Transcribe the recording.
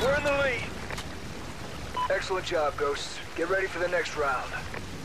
We're in the lead. Excellent job, Ghosts. Get ready for the next round.